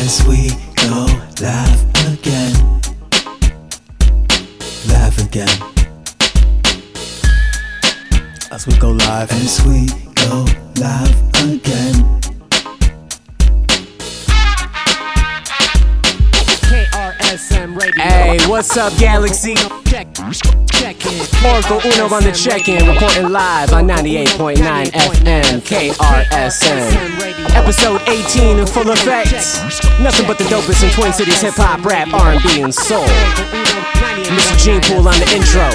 as we go live again. Live again. As we go live. As we go live again. KRSM Radio. Hey, what's up, Galaxy? Oracle Uno on the check-in, reporting live on 98.9 FM KRSM. Episode 18 in full effect. Nothing but the dopest in Twin Cities hip-hop, rap, R&B, and soul. Mr. Gene Pool on the intro.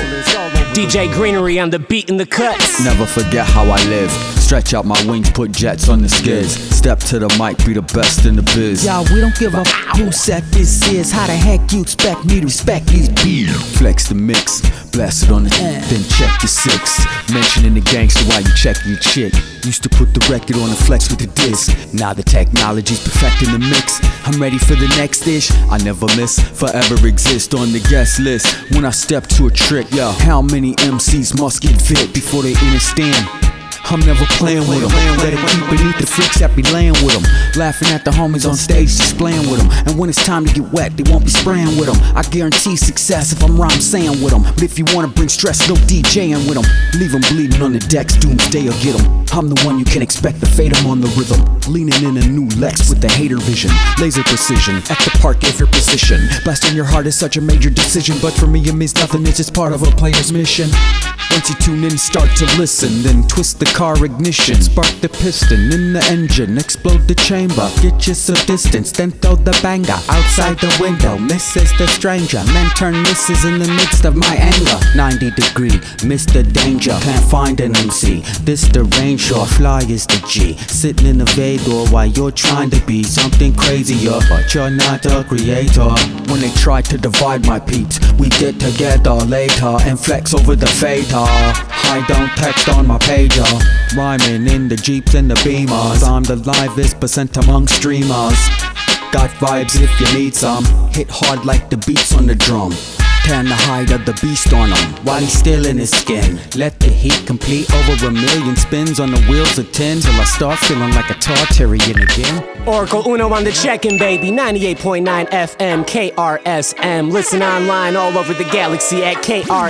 DJ Greenery on the beat and the cuts. Never forget how I live. Stretch out my wings, put jets on the skids. Step to the mic, be the best in the biz. Y'all, we don't give a who said this is. How the heck you expect me to respect these beats? Flex the mix, blast it on the then check the six. Mentioning the gangster while you check your chick. Used to put the record on the flex with the disc. Now the technology's perfecting the mix. I'm ready for the next dish. I never miss, forever exist on the guest list. When I step to a trick, yo, how many MCs must get fit before they understand? I'm never playing with them. Let it keep beneath the freaks that be laying with them. Laughing at the homies on stage, just playing with them. And when it's time to get wet, they won't be spraying with them. I guarantee success if I'm rhyme saying with them. But if you wanna bring stress, no DJing with them. Leave them bleeding on the decks, doomsday or get them. I'm the one you can expect to fade them on the rhythm. Leaning in a new Lex with the hater vision. Laser precision, at the park every position. Blasting your heart is such a major decision. But for me it means nothing, it's just part of a player's mission. Once you tune in, start to listen, then twist the car ignition, spark the piston in the engine, explode the chamber, get you some distance, then throw the banger outside the window. Misses the stranger, men turn misses in the midst of my anger. 90 degree, Mr. Danger, can't find an MC. This the range, or fly is the G. Sitting in the Vador while you're trying to be something crazier, but you're not a creator. When they try to divide my peeps, we get together later and flex over the fader. I don't text on my pager, rhyming in the Jeeps and the Beamers. I'm the livest percent among streamers. Got vibes if you need some. Hit hard like the beats on the drum. Tan the hide of the beast on him while he's still in his skin. Let the heat complete over a million spins on the wheels of 10 till I start feeling like a Tartarian again. Oracle Uno on the check-in, baby. 98.9 FM KRSM. Listen online all over the galaxy at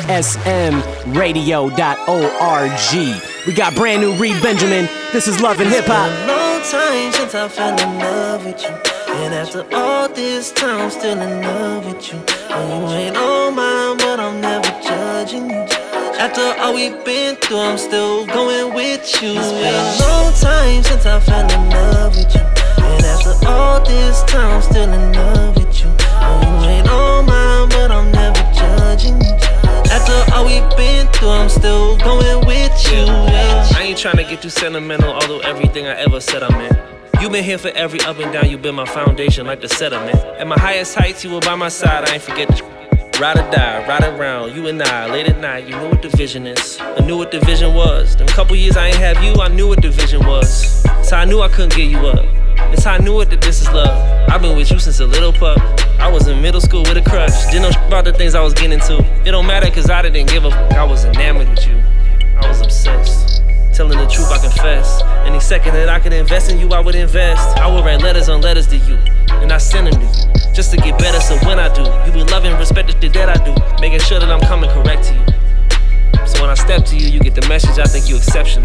KRSMradio.org. We got brand new Reed Benjamin. This is Love and Hip Hop. It's been a long time since I fell in love with you. And after all this time, I'm still in love with you. And you ain't on mine, but I'm never judging you. After all we've been through, I'm still going with you. It's been a long time since I fell in love with you. And after all this time, I'm still in love with you. And you ain't on mine, but I'm never judging you. After all we've been through, I'm still going with you. I ain't tryna get too sentimental, although everything I ever said I'm in. You been here for every up and down, you been my foundation like the settlement. At my highest heights, you were by my side, I ain't forget the ride or die, ride around, you and I, late at night, you knew what the vision is. I knew what the vision was. Them couple years I ain't have you, I knew what the vision was. So I knew I couldn't give you up. It's how I knew it that this is love. I've been with you since a little pup. I was in middle school with a crush. Didn't know about the things I was getting into. It don't matter cause I didn't give a fuck. I was enamored with you. I was obsessed. Telling the truth, I confess. Any second that I could invest in you, I would invest. I would write letters on letters to you, and I send them to you, just to get better, so when I do, you will love and respect the shit that I do, making sure that I'm coming correct to you. So when I step to you, you get the message, I think you exceptional.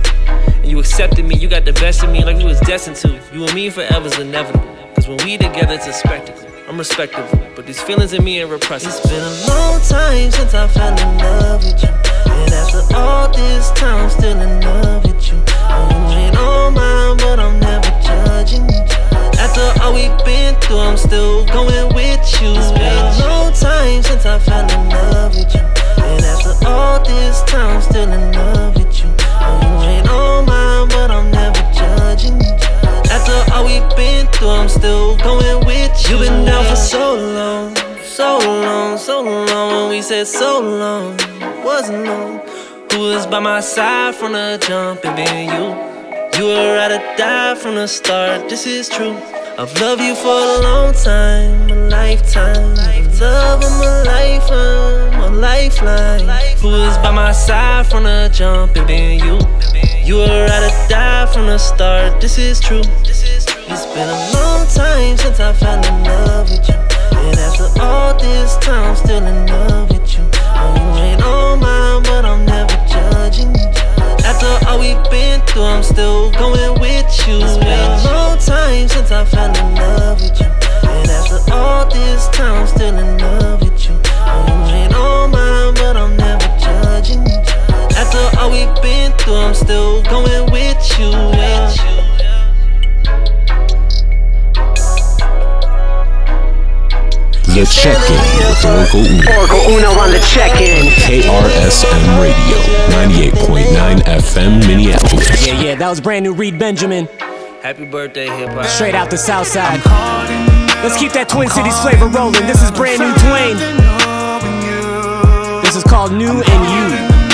And you accepted me, you got the best of me like we was destined to. You and me forever's inevitable, cause when we together it's a spectacle. I'm respectable, but these feelings in me are repressible. It's been a long time since I fell in love with you. And after all this time, I'm still in love with you. And you ain't on mine, but I'm never judging you. After all we've been through, I'm still going with you. It's been a long time since I fell in love with you. And after all this time, I'm still in love with you. And you ain't on mine, but I'm never judging you. After all we've been through, I'm still going with you. You've been down for so long, so long, so long. When we said so long, wasn't long. Who was by my side from the jump, and being you. You were ride or die from the start, this is true. I've loved you for a long time, a lifetime. Love of my life, my lifeline. Who was by my side from the jump, and being you. You were ride or die from the start, this is true. It's been a long time since I fell in love with you, and after all this time, I'm still in love with you. Oh, you ain't on mine, but I'm never judging you. After all we've been through, I'm still going with you. It's been a long time since I fell in love with you, and after all this time, I'm still in love with you. Oh, you ain't on mine, but I'm never judging you. After all we've been through, I'm still going with you. The Check-In with Oracle Uno. Oracle Uno on the check-in. KRSM Radio, 98.9 FM, Minneapolis. Yeah, that was brand new Reed Benjamin. Happy birthday, hip hop. Straight out the south side. Let's keep that Twin Cities flavor rolling. This is brand new Twain. This is called New and You.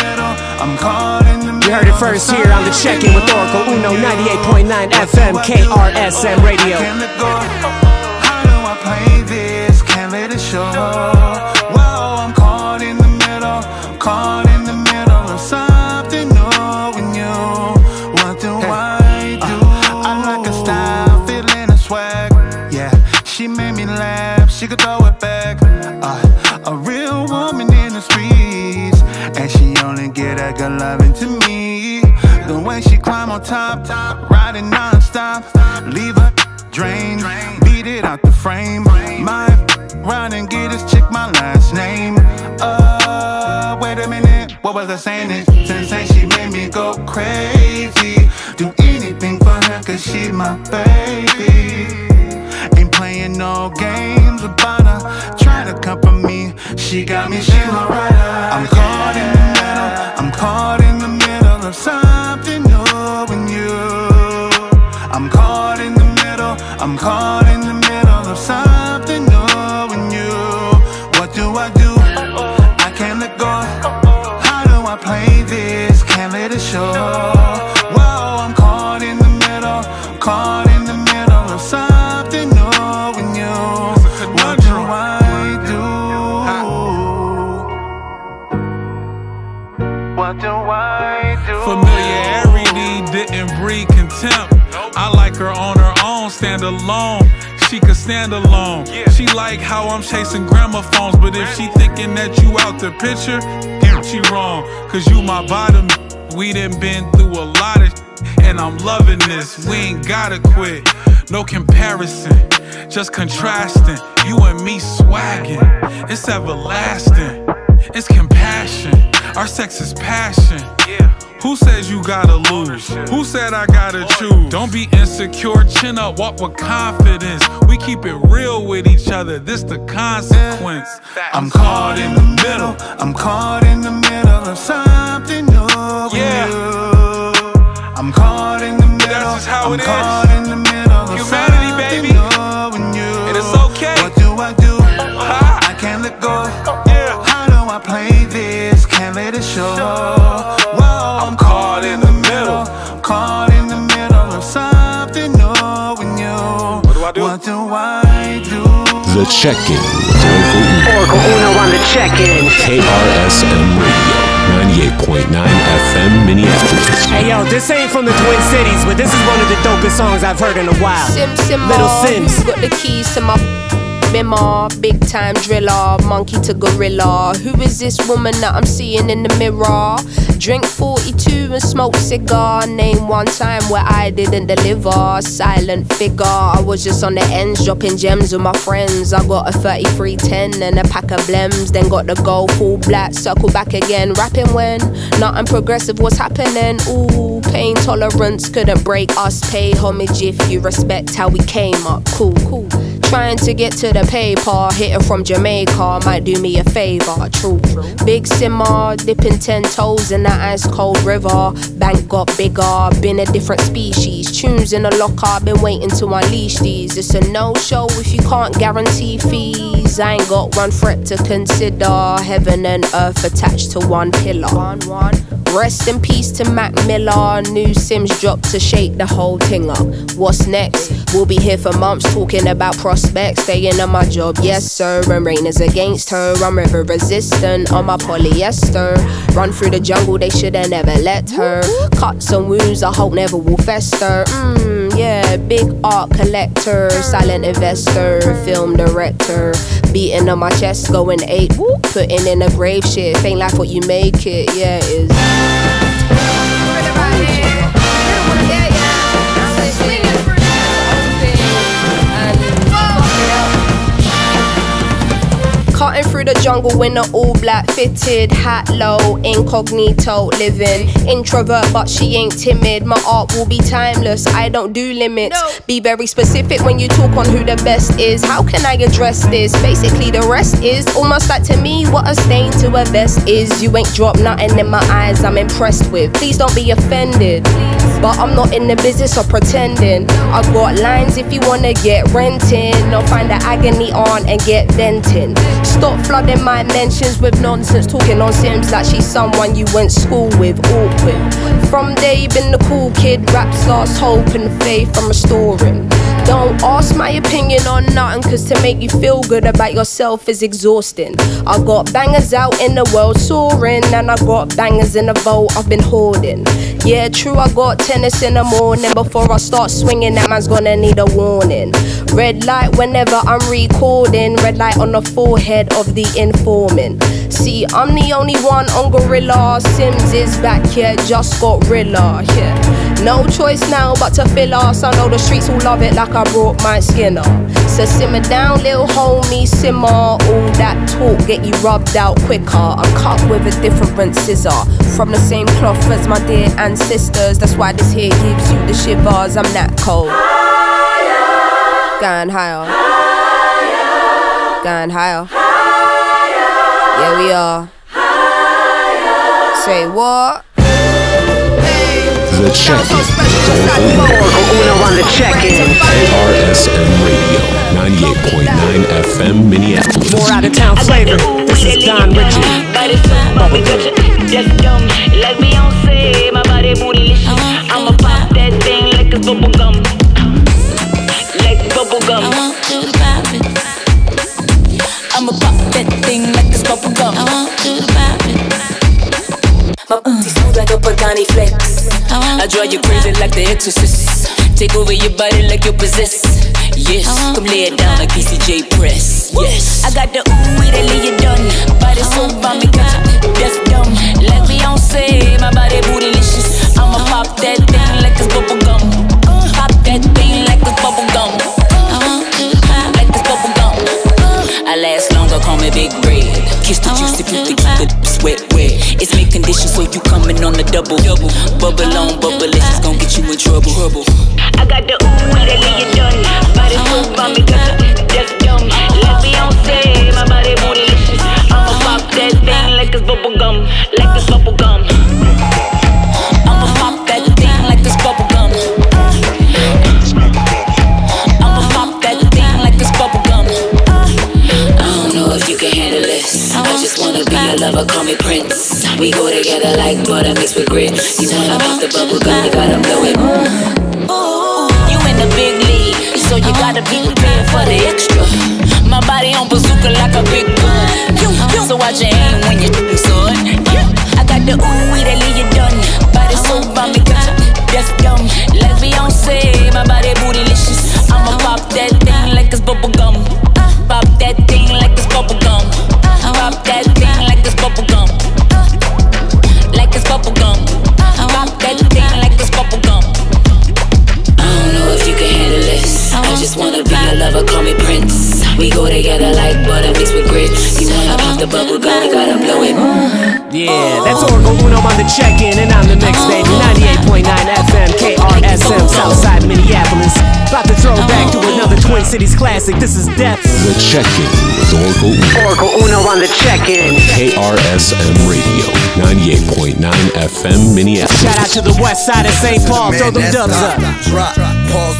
You heard it first here on the check-in with Oracle Uno, 98.9 FM, KRSM Radio. How do I play this? Can't let it show. Whoa, I'm caught in the middle, caught in the middle of something knowing you. What do I do? I like a style, feeling a swag. Yeah, she made me laugh, she could throw it back. A real woman in the streets, and she only get that good loving to me. The way she climb on top, riding non-stop, leave her drained, beat it out the frame. My run and get this chick my last name. Wait a minute, what was I saying? Since she made me go crazy. Do anything for her cause she my baby. Ain't playing no games about her, trying to come for me. She got me, she my rider. I'm caught in the middle, I'm caught in the middle of something knowing you. I'm caught in the middle, I'm caught in the middle of something knowing you. What do I do? I can't let go. How do I play this? Can't let it show. Whoa, I'm caught in the middle, caught in the middle of something knowing you. What do I do? What do I do? Familiarity didn't breed contempt. I like her on her own, stand alone. She could stand alone. She like how I'm chasing gramophones, but if she thinking that you out the picture, she wrong. Cause you my bottom. We done been through a lot of and I'm loving this. We ain't gotta quit. No comparison, just contrasting. You and me swagging. It's everlasting. It's compassion. Our sex is passion. Who says you gotta lose? Who said I gotta choose? Don't be insecure, chin up, walk with confidence. We keep it real with each other, this the consequence. I'm caught in the middle, I'm caught in the middle of something knowing you. I'm caught in the middle, that's just how it is. Caught in the middle of humanity, baby. Knowing you. And it's okay. What do I do? I can't let go. How do I play this? Can't let it show. I'm caught in the middle, caught in the middle of something knowing you. What do I do? What do I do? The Check-In with Oracle Uno on the check-in. KRSM Radio, 98.9 FM, Minneapolis. Hey yo, this ain't from the Twin Cities, but this is one of the dopest songs I've heard in a while. Little Sims. Got the keys to my Bimmer, big time driller, monkey to gorilla. Who is this woman that I'm seeing in the mirror? Drink 42 and smoke cigar. Name one time where I didn't deliver. Silent figure, I was just on the ends, dropping gems with my friends. I got a 3310 and a pack of blems. Then got the gold full black, circle back again. Rapping when nothing progressive was happening. Ooh, pain tolerance couldn't break us. Pay homage if you respect how we came up. Cool. Trying to get to the paper, hitting from Jamaica might do me a favor, true. Big simmer, dipping 10 toes in that ice cold river. Bank got bigger, been a different species. Tunes in the locker, been waiting to unleash these. It's a no-show if you can't guarantee fees. I ain't got one threat to consider. Heaven and earth attached to one pillar. Rest in peace to Mac Miller. New Sims dropped to shake the whole thing up. What's next? We'll be here for months talking about prospects. Staying on my job, yes sir. And rain is against her. I'm river resistant on my polyester. Run through the jungle, they shoulda never let her. Cuts and wounds I hope never will fester. Yeah, big art collector, silent investor, film director. Beating on my chest, going 8. Putting in a grave shit. Ain't like what you make it, yeah it is. Cutting through the jungle in an all-black fitted hat, low, incognito living. Introvert but she ain't timid. My art will be timeless, I don't do limits. Be very specific when you talk on who the best is. How can I address this? Basically the rest is almost like to me what a stain to a vest is. You ain't dropped nothing in my eyes I'm impressed with. Please don't be offended, but I'm not in the business of pretending. I got lines if you wanna get renting, or find the agony on and get venting. Stop flooding my mentions with nonsense, talking on Sims like she's someone you went school with. Awkward. From day been the cool kid, raps lost hope and faith I'm restoring. Don't ask my opinion on nothing, cause to make you feel good about yourself is exhausting. I got bangers out in the world soaring, and I got bangers in the vault I've been hoarding. Yeah true, I got tennis in the morning. Before I start swinging, that man's gonna need a warning. Red light whenever I'm recording, red light on the forehead of the informant. See, I'm the only one on Gorilla. Sims is back here, just got Rilla, yeah. No choice now but to fill us. I know the streets will love it like I brought my Skinner. So simmer down, little homie, simmer. All that talk get you rubbed out quicker. I'm cut with a different scissor, from the same cloth as my dear ancestors. That's why this here gives you the shivers. I'm that cold. Going higher. Going higher. Yeah, we are. Say what? The Check-In. On the Check-In. KRSM Radio, 98.9 FM, Minneapolis. More out of town flavor. This is Don Richie. Just dumb, like Beyonce. My body bootylicious. I'ma pop that thing like it's bubble gum. Like bubble gum. I want you to pop it. I'ma pop that thing like it's bubble gum. I want you to pop it. My booty smooth like a Pagani flex. I drive you crazy like the Exorcist. Take over your body like you're possessed. Yes, come lay it down like PCJ Press. Yes, I got the ooh that lay you done. Body so bomb, catch it, deaf dumb. Like Beyonce, my body bootylicious. I'ma pop that thing like it's bubble gum. Pop that thing like it's bubble gum. I want you to pop like it's bubble gum. I last longer, call me Big Red. Kiss the juicy fruit to keep the sweat wet. It's mid conditions, so you coming on the double. Bubble on, bubble, it's gon' get you in trouble. I got the ooh that lay you done. Body so bomb, catch it, deaf dumb. Like Beyonce, my body bootylicious. I'ma pop that thing like it's bubble gum. Like it's bubble gum. I'ma pop that thing like it's bubble gum. I'ma pop that thing like it's bubble gum. I don't know if you can handle this. I just wanna be your lover, call me Prince. We go together like butter mixed with grits. You wanna pop the bubble gum, you gotta blow it. You in the big league, so you gotta be prepared for the extra. My body on bazooka like a big gun. So watch your aim when you're shooting, son. I got the ooh that lay you done. Body so bomb, catch it, deaf dumb. Like Beyonce, my body bootylicious. I'ma pop that thing like it's bubble gum. Pop that thing like it's bubble gum. Pop that thing like it's bubble gum. Like it's bubble gum. Pop that thing like it's bubble gum. I don't know if you can handle this. I just wanna be your lover, call me Prince. We go together like butter mixed with grits. You wanna pop the bubble gum, you gotta blow it. Yeah, that's Oracle Uno on the Check-In, and I'm the mix, baby. 98.9 FM, KRSM, Southside Minneapolis. About to throw back to another Twin Cities classic. This is Depth. The Check-In with Oracle Uno. Oracle Uno on the Check-In. KRSM Radio, 98.9 FM, Minneapolis. Shout out to the west side of St. Paul. Throw them dubs up. Drop, pause on 3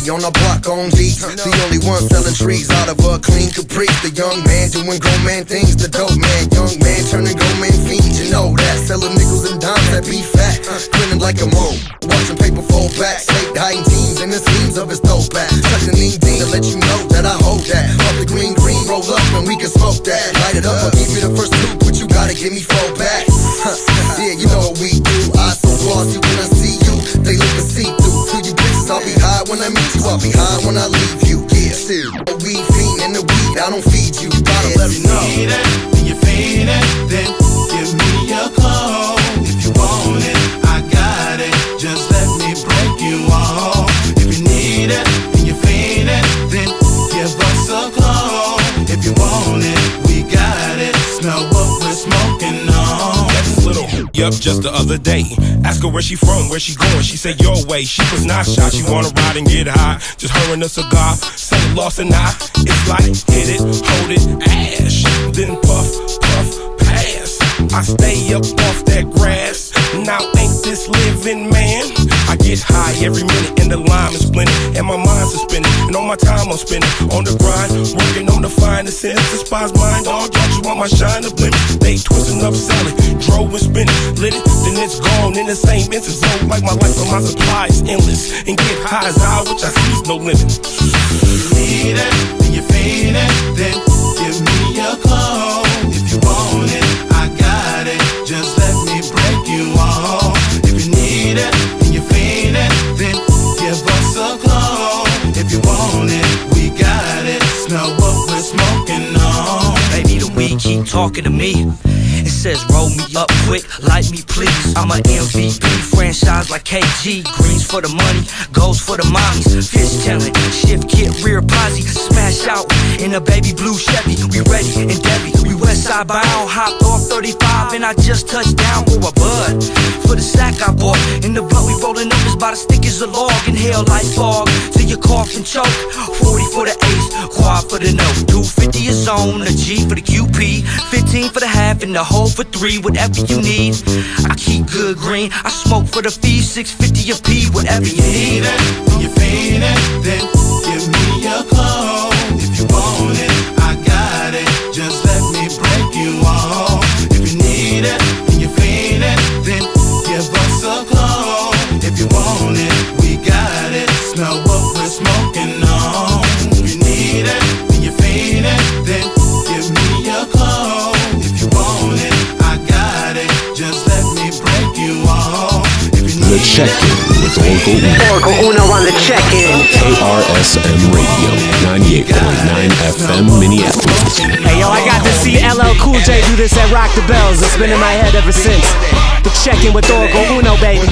on our block on beats. The only one selling trees out of a clean caprice. The young man doing grown man things. The dope man, young man turning grown man fiends. You know that, selling nickels and dimes that be fat, grinning like a mole, watching paper fold back. Snake hiding teams in the seams of his dope back. Touching the dean to let you know that I hold that. Off the green, roll up and we can smoke that. Light it up, I'll give you the first two, but you gotta give me 4 back. Yeah, you know what we do. I so glossy when I see you, they look to see through. To you bitches, I'll be high when I meet you, I'll be high when I leave you. Yeah, still a weed fiend in the weed, I don't feed you. Bottle, let me know. If you need it, and you feed it, then give me a call. If you want it, I got it. Just let me break you off. If you need it, and you feed it, then give us a call. If you want it, we got it. Smell what we're smoking on. That's little. Yup, just the other day. Ask her where she from, where she going. She said your way. She was not shy. She wanna ride and get high. Just her and a cigar. Say lost and I. It's like hit it, hold it, ash. Then puff, puff, pass. I stay up off that grass. Now ain't this living, man? I get high every minute and the lime is blended and my mind's spinning. And all my time I'm spending on the grind, working on the finest sense. Despise mine, dog, don't you want my shine to blend? They twisting up salad, drove and spinning, lit it, then it's gone in the same instant. So like my life and my supply is endless. And get high as I, which I see is no limit. You need it, and you feed it, then give me a call. If you want it, I got it. Just let me break you off. If you need it, and you feed it, then give us a call. If you want it, we got it. Smell what we're smoking on. Baby, the weed keep talking to me. It says roll me up quick, light me please. I'm a MVP, franchise like KG. Greens for the money, goals for the mommies. Fish telling, shift kit, rear posse. Smash out in a baby blue Chevy. We ready and Debbie, we west side bound. Hopped off 35 and I just touched down for a bud. For the sack I bought, in the blunt we rolling up is about as thick as a log. Inhale like fog, till you cough and choke. 40 for the ace, quad for the note. 250 is on, a G for the QP. 15 for the half and the whole for 3, whatever you need. I keep good green, I smoke for the fee. 650 a P, whatever you need. When you feed it, then give me a call. If you want it, I got it. Just let me break you off. If you need it, and you feed it, then give us a call. If you want it, we got it. Smell what we're smoking on. If you need it, and you feed it, then give me a call. If you want it, I got it. Just let me break you off. The Check-In with Oracle Uno. Oracle Uno on the Check-In. KRSM Radio, 98.9 FM Minneapolis. Hey yo, I got to see LL Cool J do this at Rock the Bells. It's been in my head ever since. The Check-In with Oracle Uno, baby.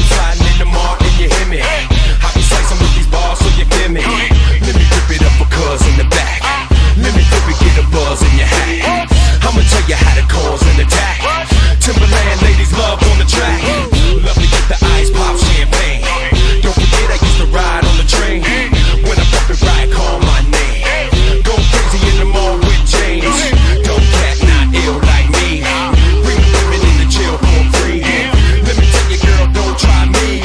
Let me rip it up for cuz in the back. Let me rip it, get a buzz in your hat. I'ma tell you how to cause an attack. Timberland ladies love on the track. Love to get the ice pop champagne. Don't forget I used to ride on the train. When I pop it right, call my name. Go crazy in the mall with James. Don't cat not ill like me. Bring women in the chill for free. Let me tell you, girl, don't try me.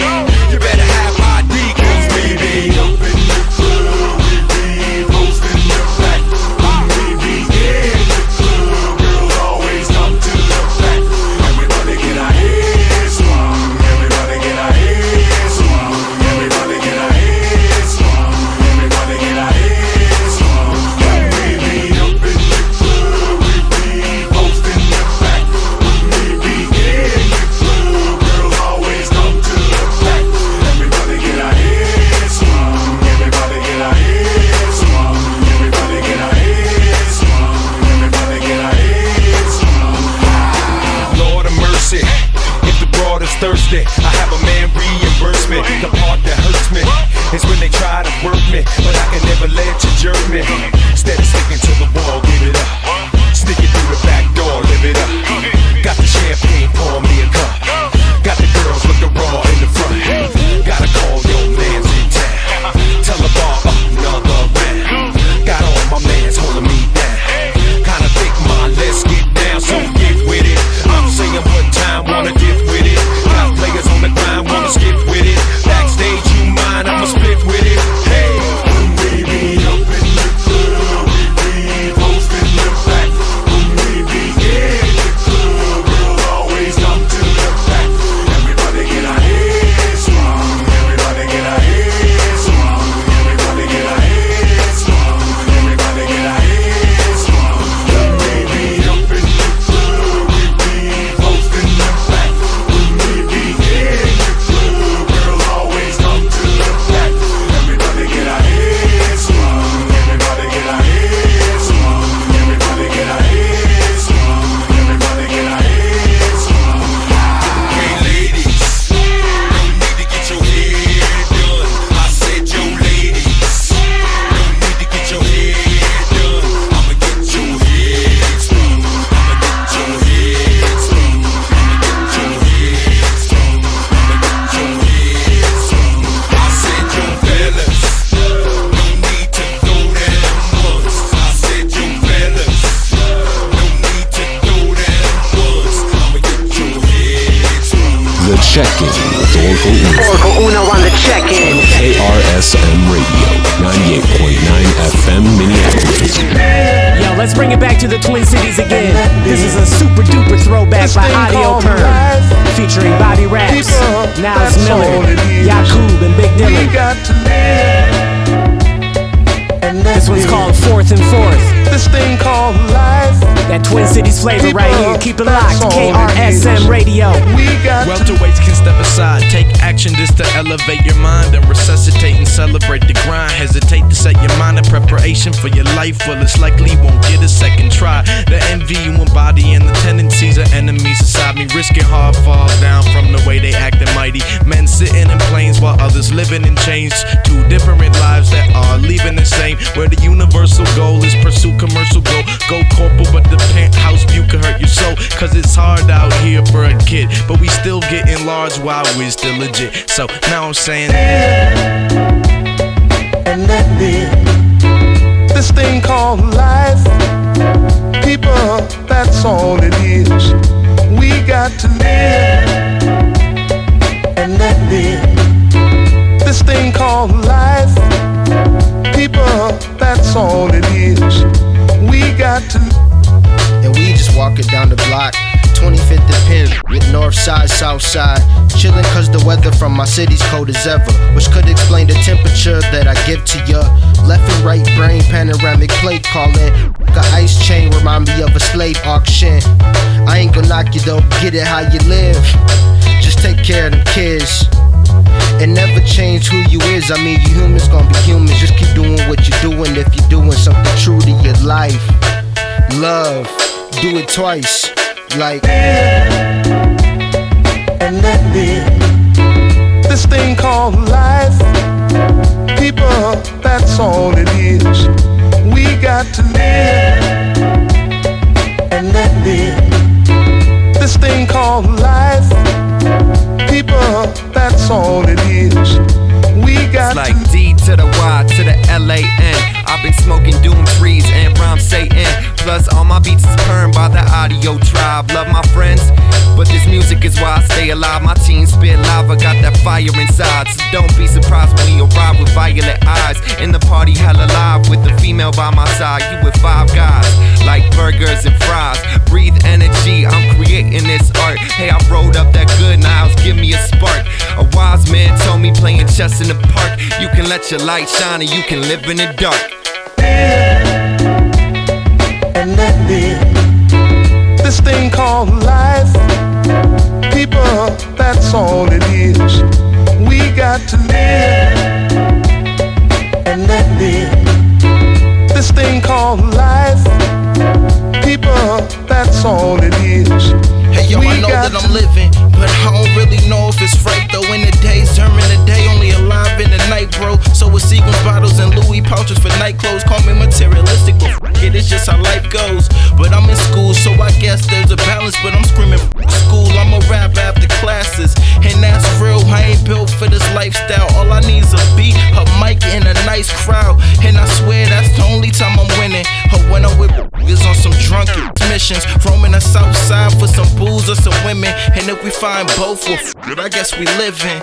bring it back to the Twin Cities again. This is a super duper throwback by Audio Perm, featuring Bobby Raps, Niles Miller, Yakub, and Big Dylan. This one's called Fourth and Fourth. This thing called life. That Twin Cities flavor right here. Keep it locked. KRSM Radio. Welterweights can step aside. Take action just to elevate your mind and resuscitate and celebrate the grind. Hesitate to set your mind in preparation for your life. Well, it's likely you won't get a second try. The envy you embody and the tendencies of enemies inside me. Risking hard falls down from the way they acting mighty. Men sitting in planes while others living in chains. Two different lives that are leaving the same. Where the universal goal is pursue commercial goal. Go corporal, but the penthouse view can hurt your soul. Cause it's hard out here for a kid, but we still getting large while we're still legit. So now I'm saying, and that be this thing called life. People, that's all it is. We got to live, and that be this thing called life. People, that's all it is. We got to. And we just walking down the block, 25th and Penn, with north side, south side. Chillin' cause the weather from my city's cold as ever, which could explain the temperature that I give to ya. Left and right brain, panoramic plate calling. A ice chain remind me of a slave auction. I ain't gonna knock you though, get it how you live. Just take care of them kids. And never change who you is. I mean, you humans gonna be humans. Just keep doing what you're doing. If you're doing something true to your life, love, do it twice. Like, and that be this thing called life. People, that's all it is. We got to live, and that be this thing called life. People, that's all it is. We got it's like D to the Y to the L-A-N. I've been smoking doom trees and rhyme Satan. Plus all my beats is permed by the Audio Tribe. Love my friends, but this music is why I stay alive. My team spit lava, got that fire inside. So don't be surprised when we arrive with violet eyes. In the party hella live with the female by my side. You with 5 guys, like burgers and fries. Breathe energy, I'm creating this art. Hey, I rolled up that good Niles, give me a spark. A wise man told me playing chess in the park. You can let your light shine and you can live in the dark. And that be this thing called life. People, that's all it is. We got to live, and that be this thing called life. People, that's all it is. hey yo, I know that I'm living, but I don't really know if it's right though. In the days, during the day, only alive in the night, bro. So with sequins bottles and Louis pouches for night clothes. Call me materialistic, but it is just how life goes. But I'm in school, so I guess there's a balance. But I'm screaming school, I'ma rap after classes, and that's real. I ain't built for this lifestyle. All I need is a beat, a mic, and a nice crowd. And I swear that's the only time I'm winning. Or when I'm with is on some drunken missions, roaming the south side for some booze or some women. And if we find both, well, good, I guess we living.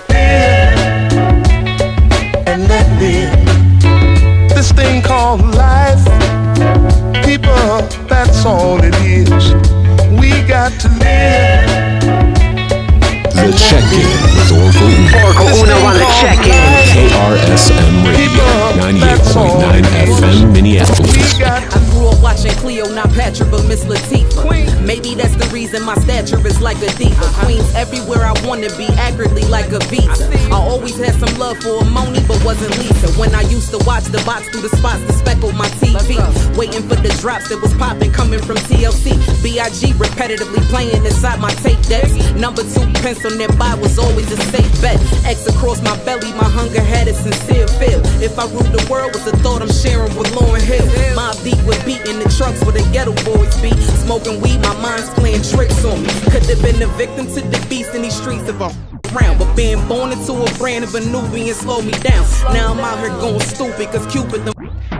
And that be this thing called life. People, that's all it is. We got to live. The Check-In with Oracle Uno on the Check-In. KRSM Radio, 98.9 FM, Minneapolis. I grew up watching Cleo, not Patrick, but Miss Latifah. Maybe that's the reason my stature is like a diva. Queens everywhere I wanna be, accurately like a visa. I always had some love for a Moni, but wasn't Lisa. When I used to watch the box through the spots to speckle my TV, waiting for the drops that was popping coming from TLC. B.I.G. repetitively playing inside my tape decks. Number 2 pencil nearby was always a safe bet. X across my belly, my hunger had a sincere feel. If I ruled the world, was a thought I'm sharing with Lauryn Hill. My beat would beat in the trucks where the ghetto boys be. Smoking weed, my mind's playing tricks on me. Could have been a victim to the beast in these streets if I'm around, but being born into a brand of a Nubian slowed me down. Now I'm out here going stupid cause Cupid the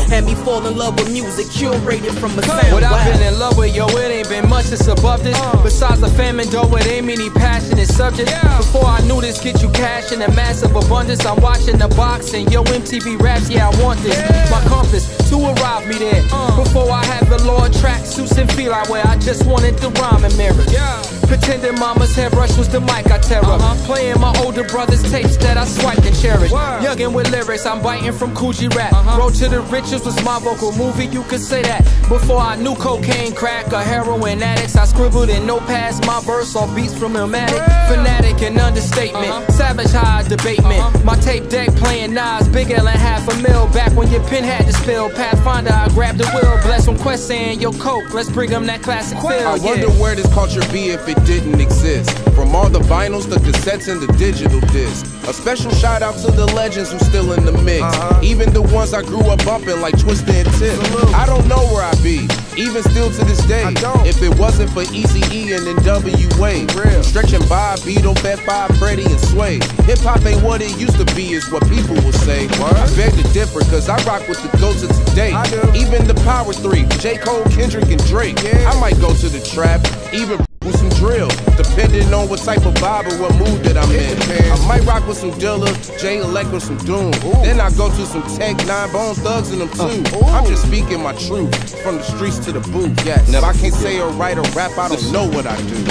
Had me fall in love with music, curated from a sound. What I've been in love with, yo, it ain't been much that's above this. Besides the famine, though, it ain't many passionate subjects. Before I knew this, get you cash in a massive abundance. I'm watching the box and yo, MTV raps, yeah, I want this. My compass to arrive me there. Before I had the Lord track suits and feel I wear, I just wanted the rhyme and mirror. Pretending mama's hairbrush was the mic I terror. Playing my older brother's tapes that I swiped and cherished. Youngin' with lyrics, I'm biting from Coogee rap. Road to the Riches was my vocal movie, you could say that. Before I knew cocaine, crack, or heroin addicts, I scribbled in notepads my verse off beats from Illmatic. Fanatic and understatement, savage high debatement. My tape deck playing Nas, Big L and $500,000. Back when your pen had to spill, Pathfinder, I grabbed the wheel. Bless from Quest saying, yo, Coke, let's bring them that classic feel. I wonder where this culture be if it didn't exist. From all the vinyls, the cassettes, and the digital discs. A special shout out to the legends who's still in the mix. Even the ones I grew up bumping like Twista and Tip. I don't know where I'd be, even still to this day, if it wasn't for Eazy-E and NWA. Stretching by, Beetle, Fat Five, Freddy, and Sway. Hip hop ain't what it used to be, is what people will say. I beg to differ, cause I rock with the goats of today. Even the Power 3, J. Cole, Kendrick, and Drake. I might go to the trap, even with some drill, depending on what type of vibe or what mood that I'm in. I might rock with some Dilla, Jay Elect with some Doom. Then I go to some Tech, 9 Bone Thugs in them too. I'm just speaking my truth, from the streets to the booth. If I can't say or write or rap, I don't know what I do.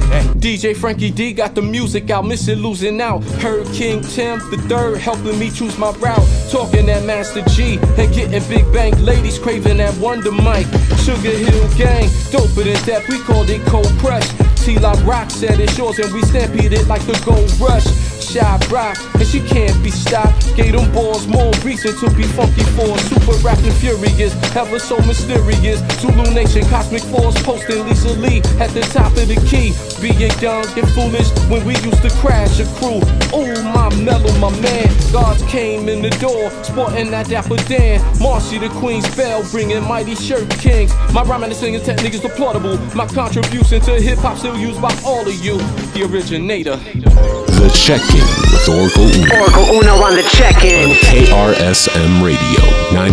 DJ Frankie D got the music out, missing losing out. Heard King Tim the third helping me choose my route. Talking that Master G and getting big bank. Ladies craving that Wonder Mike. Sugar Hill Gang, doper than that, we called it Cold Crush. T-Lock Rock said it's yours and we stampeded like the Gold Rush. Shy Rock, and she can't be stopped. Gave them balls more reason to be funky for. Super rapping furious, ever so mysterious. Zulu Nation, Cosmic Force, posting Lisa Lee at the top of the key. Being young and foolish when we used to crash a crew. Ooh, my mellow, my man. Guards came in the door, sporting that Dapper Dan. Marcy the Queen's Bell, bringing mighty shirt kings. My rhyming and singing technique is applaudable. My contribution to hip-hop still used by all of you. The originator. The Check-In with Oracle Uno. Oracle Uno on the Check-In. On KRSM Radio,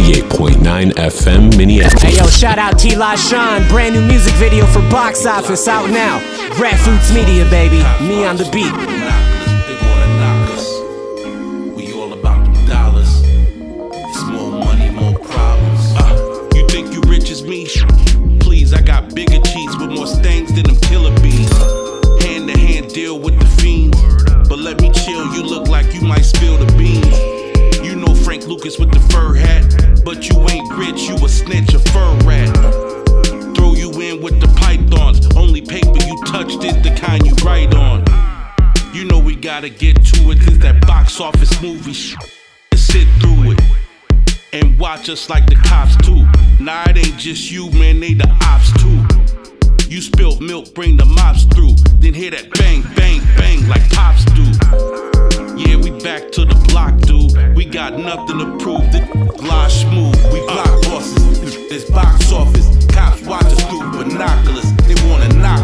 98.9 FM Minneapolis. Hey yo, shout out T-La Sean. Brand new music video for Box Office out now. Rap Foods Media, baby. Me on the beat. They wanna knock us. We all about them dollars. It's more money, more problems. You think you rich as me? Please, I got bigger cheeks with more stings than them killer bees. Hand to hand deal with the fiends. But let me chill, you look like you might spill the beans. You know Frank Lucas with the fur hat, but you ain't rich, you a snitch, a fur rat. Throw you in with the pythons, only paper you touched is the kind you write on. You know we gotta get to it, cause that box office movie sit through it and watch us like the cops too. Nah, it ain't just you, man, they the ops too. You spilled milk, bring the mops through. Then hear that bang, bang, bang like pops do. Yeah, we back to the block, dude. We got nothing to prove. The gloss smooth. We block bosses. This box office. Cops watch us through binoculars. They wanna knock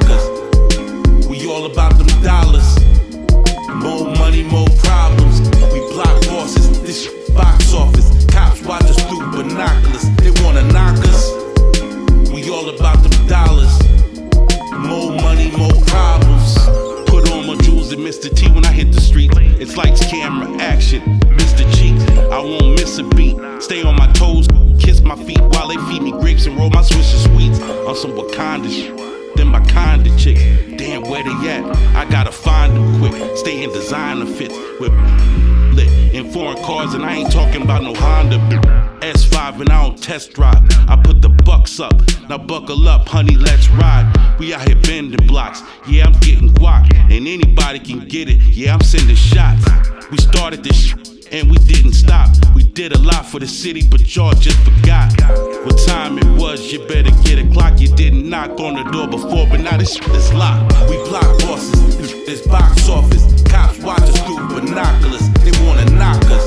us. We all about them dollars. More money, more problems. We block bosses. This box office. Cops watch us through binoculars. They wanna knock us. We all about them dollars. More money, more problems. Put on my jewels and Mr. T when I hit the street. It's lights, camera, action. Mr. G, I won't miss a beat. Stay on my toes, kiss my feet while they feed me grapes and roll my Swisher Sweets. On some Wakanda shit. Then my kinda chicks. Damn, where they at? I gotta find them quick. Stay in designer fits with lit in foreign cars, and I ain't talking about no Honda. S5 and I don't test drive. I put the bucks up. Now buckle up, honey, let's ride. We out here bending blocks. Yeah, I'm getting guac, and anybody can get it. Yeah, I'm sending shots. We started this shit and we didn't stop. We did a lot for the city, but y'all just forgot what time it was. You better get a clock. You didn't knock on the door before, but now this shit is locked. We block bosses. This box office. Cops watch us through binoculars. They wanna knock us.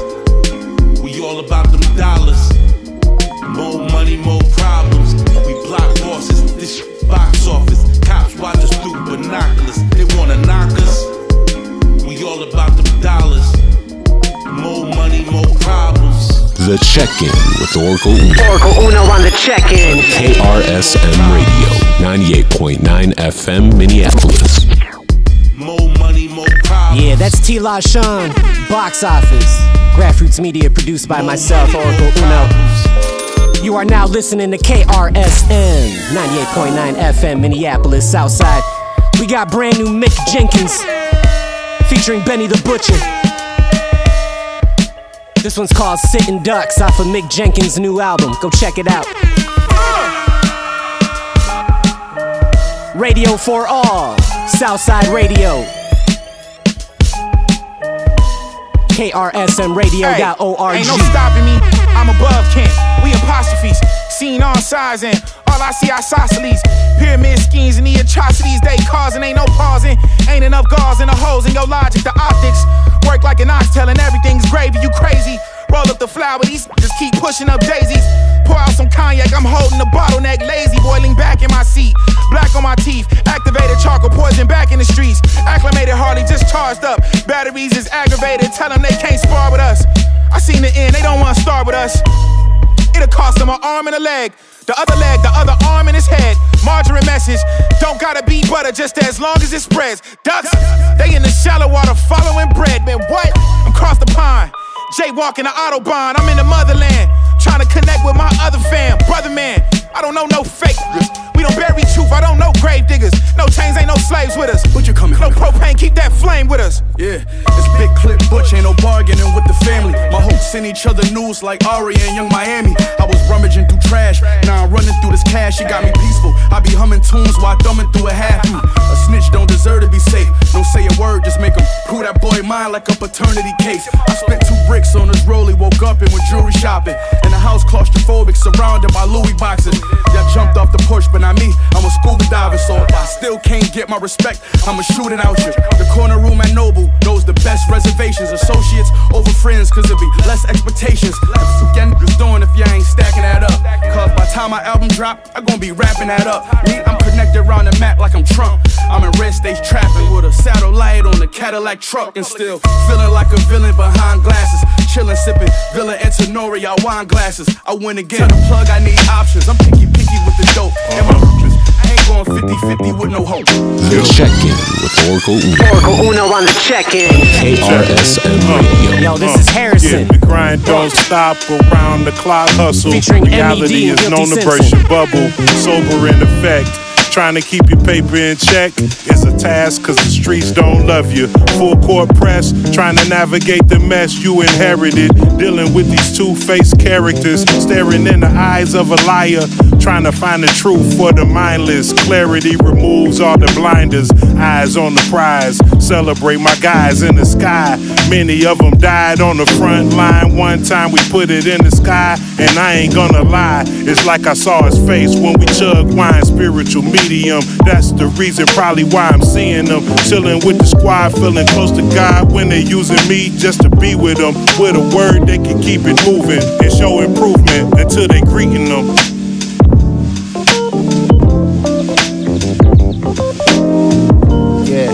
We all about them dollars. More money, more problems. We block bosses. This box office. Cops watch us through binoculars. They wanna knock us. We all about them dollars. More money, more problems. The Check-In with Oracle Uno. Oracle Uno on the check-in. KRSM Radio, 98.9 FM, Minneapolis. More money, more power. Yeah, that's T-La Sean, Box Office. Grassroots Media produced by myself, Oracle Uno. You are now listening to KRSM, 98.9 FM, Minneapolis, Southside. We got brand new Mick Jenkins, featuring Benny the Butcher. This one's called Sittin' Ducks off of Mick Jenkins' new album. Go check it out. Radio for all, Southside Radio. KRSMradio.org. Ain't no stopping me, I'm above Kent. We apostrophes, seen on sides, and all I see isosceles. Pyramid schemes and the atrocities they causing. Ain't no pausing, ain't enough gauze in the holes in your logic. The optics work like an ox telling everything's gravy. You crazy? Roll up the flower, these just keep pushing up daisies. Pour out some cognac, I'm holding the bottleneck. Lazy, boiling back in my seat. Black on my teeth, activated charcoal, poison back in the streets. Acclimated Harley, just charged up. Batteries is aggravated, tell them they can't spar with us. I seen the end, they don't want to start with us. It'll cost them an arm and a leg. The other leg, the other arm in his head. Margarine message, don't gotta be butter just as long as it spreads. Ducks, they in the shallow water following bread. Man, what? I'm across the pond, jaywalking the Autobahn. I'm in the motherland, trying to connect with my other fam. Brother man, I don't know no fake. We don't bury truth, I don't know grave diggers. No chains, ain't no slaves with us. What you coming? No propane, keep that flame with us. Yeah, it's Big Clip Butch, ain't no bargaining with the family. My hosts send each other news like Ari and Young Miami. I was rummaging through trash, now I'm running through this cash. It got me peaceful, I be humming tunes while thumbing through a half. A snitch don't deserve to be safe. Don't say a word, just make him prove that boy mine like a paternity case. I spent 2 bricks on this rollie, woke up and went jewelry shopping. In the house claustrophobic, surrounded by Louis boxes. Y'all jumped off the porch, but not me, I'm a scuba diver. So if I still can't get my respect, I'ma shoot it out you. The corner room at Noble knows the best reservations. Associates over friends, cause it'll be less expectations. What y'all niggas doing if y'all ain't stacking that up? Cause by the time my album drop, I'm gonna be wrapping that up. Me, I'm connected around the map like I'm Trump. I'm in red stage trapping with a satellite on the Cadillac truck. And still feeling like a villain behind glasses. Chillin', sipping Villa Antonoria wine glasses. I win again. Tell the plug I need options. I'm picky with the dope. And my purpose, I ain't going 50-50 with no hope. The Check-In with Oracle Uno. Oracle Uno on the check-in. KRSM Radio. Yo, this is Harrison. Yeah, the grind don't stop, around the clock hustle. Featuring Reality MED, is known to Guilty burst your bubble. Sober in effect. Trying to keep your paper in check is a task, cause the streets don't love you. Full court press, trying to navigate the mess you inherited. Dealing with these two-faced characters, staring in the eyes of a liar. Trying to find the truth for the mindless. Clarity removes all the blinders. Eyes on the prize, celebrate my guys in the sky. Many of them died on the front line. One time we put it in the sky, and I ain't gonna lie, it's like I saw his face when we chug wine. Spiritual medium, that's the reason probably why I'm seeing them. Chilling with the squad, feeling close to God when they're using me just to be with them. With a word they can keep it moving and show improvement until they greeting them. Yeah.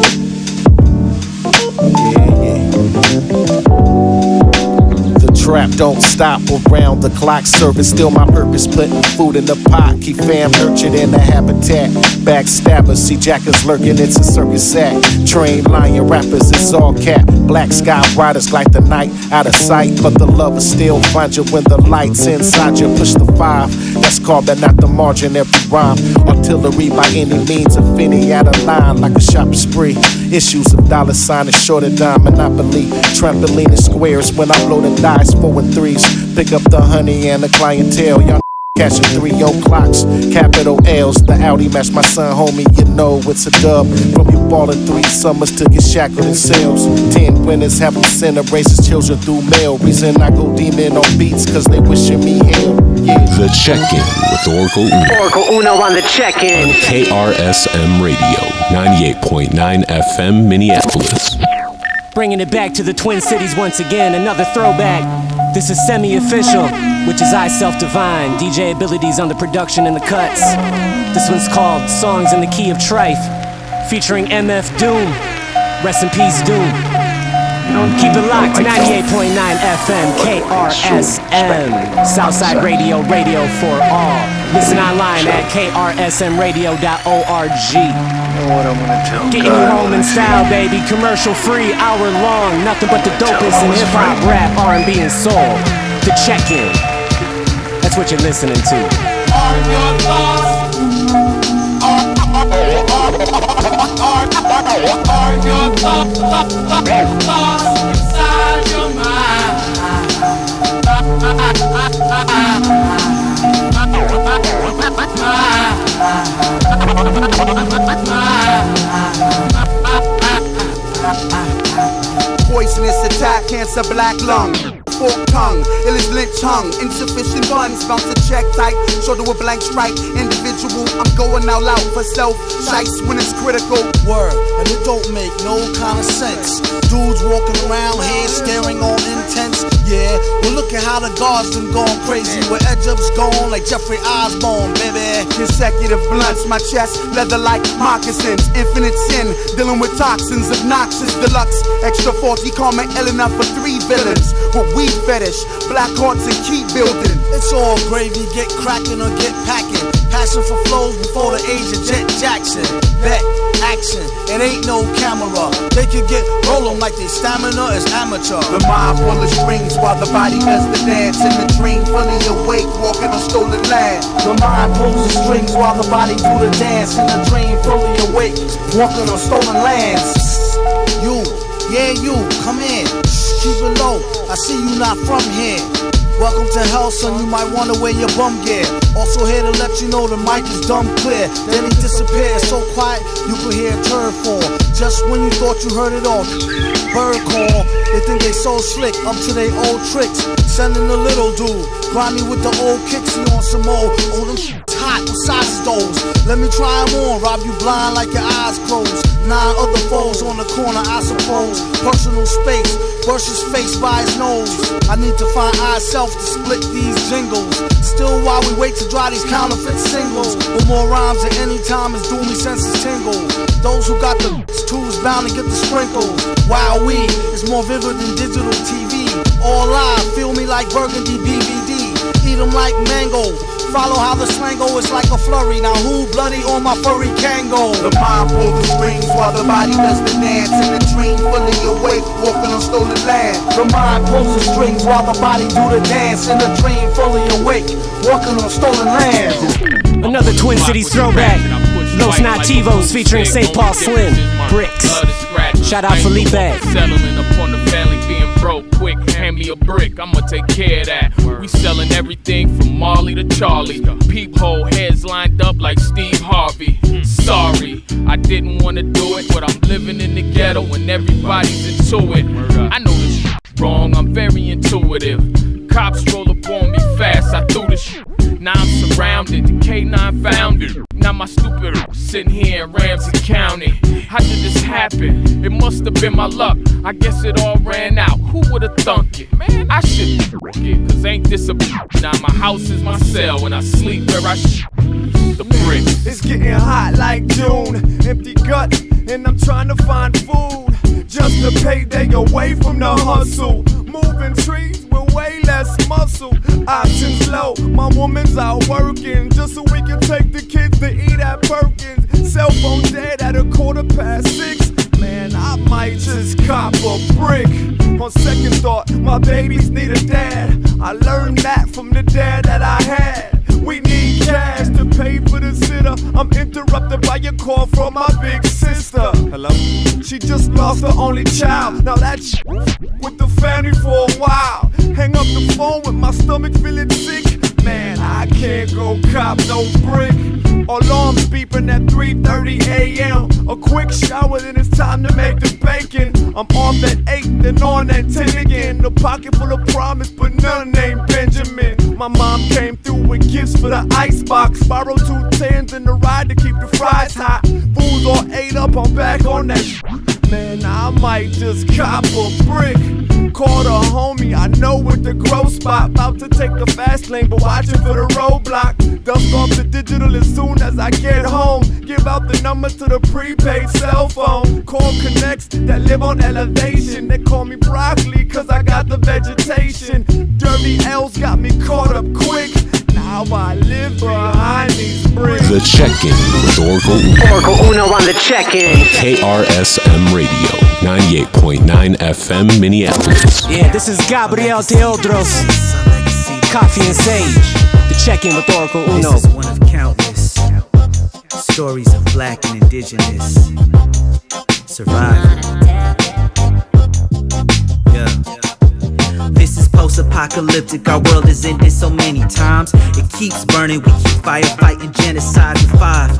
The trap don't stop around the clock. Service still my purpose, putting food in the pot. Keep fam nurtured in the habitat. Backstabbers, see jackers lurking, it's a circus act. Trained lion rappers, it's all cap. Black sky riders like the night out of sight. But the lover still find you when the light's inside you. Push the 5, that's called that, not the margin, every rhyme. Artillery by any means, a finny out of line like a shopping spree. Issues of dollar sign and short of dime monopoly. Trampoline and squares when I blow the dice, 4 and 3s. Pick up the honey and the clientele. Y'all catching 3-0 clocks, capital L's. The Audi match my son, homie, you know it's a dub. From you ballin' 3 summers to get shackled in sales. 10 winners have them center races, children through mail. Reason I go demon on beats, cause they wishing me hell. Yeah. The Check-In with Oracle Uno. Oracle Uno on the check-in. KRSM Radio, 98.9 FM, Minneapolis. Bringing it back to the Twin Cities once again, another throwback. This is semi-official, which is I Self Divine. DJ Abilities on the production and the cuts. This one's called Songs in the Key of Trife, featuring MF Doom. Rest in peace, Doom. Keep it locked, 98.9 FM, KRSM. FM. Southside Radio, radio for all. Listen online at krsmradio.org. What I'm gonna tell Getting you home in style, baby. Commercial free, hour long. Nothing but the dopest in hip hop, rap, R&B, and soul. The check-in. That's what you're listening to. Are your thoughts? Are your thoughts inside your mind? Poisonous attack, cancer, black lung. Forked tongue, illest lynch hung. Insufficient funds, bounce a check tight. Shoulder a blank strike, individual. I'm going all out for self. Shice when it's critical. Word, and it don't make no kind of sense. Dudes walking around here staring all intense. Yeah, well look at how the guards done gone crazy. Where edge up's gone like Jeffrey Osborne, baby. Consecutive blunts, my chest, leather like moccasins. Infinite sin, dealing with toxins, obnoxious deluxe. Extra 40, karma ill enough for 3 villains. With weed fetish, black hearts and keep building. It's all gravy, get cracking or get packing. Passion for flows before the age of Jet Jackson. Bet, action, it ain't no camera. They could get rollin' like their stamina is amateur. The mind full of strings while the body does the dance. In the dream, fully awake, walking on stolen land. The mind pulls the strings while the body do the dance. In the dream, fully awake, walking on stolen lands. You, yeah you, come in, keep it low. I see you not from here. Welcome to hell, son, you might wanna wear your bum gear. Also here to let you know the mic is dumb clear. Then he disappears so quiet you could hear a turd fall. Just when you thought you heard it all, bird call. They think they so slick, up to their old tricks. Sending the little dude, grimy with the old kicks, he on some old. Oh, them shit's hot, what size is those? Let me try them on, rob you blind like your eyes closed. 9 other foes on the corner, I suppose. Personal space, versus face by his nose. I need to find ourselves to split these jingles. Still while we wait to dry these counterfeit singles. With more rhymes at any time as doomy senses tingle. Those who got the tools bound to get the sprinkles. Wow, we is more vivid than digital TV. All live, feel me like burgundy BVD. Eat them like mango. Follow how the slang go, it's like a flurry. Now who bloody on my furry Kango? The mind pulls the strings while the body does the dance. In the dream, fully awake, walking on stolen land. The mind pulls the strings while the body do the dance. In the dream, fully awake, walking on stolen land. Another Twin Cities throwback. Los Nativos featuring St. Paul Slim. Bricks. Shout out Felipe. Settling upon the family being broke quick. Hand me a brick, I'ma take care of that. We selling everything from Marley to Charlie. Peephole heads lined up like Steve Harvey. Sorry, I didn't wanna do it, but I'm living in the ghetto and everybody's into it. I know this shit wrong, I'm very intuitive. Cops roll up on me fast, I threw the shit. Now I'm surrounded, the K9 found it. Now my stupid sitting here in Ramsey County. How did this happen? It must have been my luck. I guess it all ran out. Who would've thunk it? Man, I should it, cause ain't this a now my house is my cell and I sleep where I the bricks. It's getting hot like June. Empty gut, and I'm trying to find food. Just a payday away from the hustle. Moving trees with way less muscle. Options low, my woman's out working just so we can take the kids to eat at Perkins. Cell phone dead at 6:15. Man, I might just cop a brick. On second thought, my babies need a dad. I learned that from the dad that I had. We need cash to pay for the sitter. I'm interrupted by a call from my big sister. Hello? She just lost her only child. Now that's with the family for a while. Hang up the phone with my stomach feeling sick. Man, I can't go cop no brick. Alarms beeping at 3:30 a.m. A quick shower, then it's time to make the bacon. I'm off at 8, then on at 10 again. A pocket full of promise, but none named Benjamin. My mom came through with gifts for the icebox. Borrowed 2 tens in the ride to keep the fries hot. Fools all ate up, I'm back on that. Man, I might just cop a brick. Called a homie, I know with the grow spot. About to take the fast lane, but watching for the roadblock. Dust off the digital as soon as I get home. Give out the number to the prepaid cell phone. Call connects that live on elevation. They call me broccoli cause I got the vegetation. Dirty L's got me caught up quick. Now I live behind these bricks. The Check-In with Oracle Uno. Oracle Uno on the Check-In. KRSM Radio, 98.9 FM, Minneapolis. Yeah, this is Gabriel Teodros, Coffee and Sage. The Check-In with Oracle Uno. This is one of countless stories of black and indigenous survival. Yeah. This is post-apocalyptic, our world is ended so many times. It keeps burning, we keep firefighting genocide for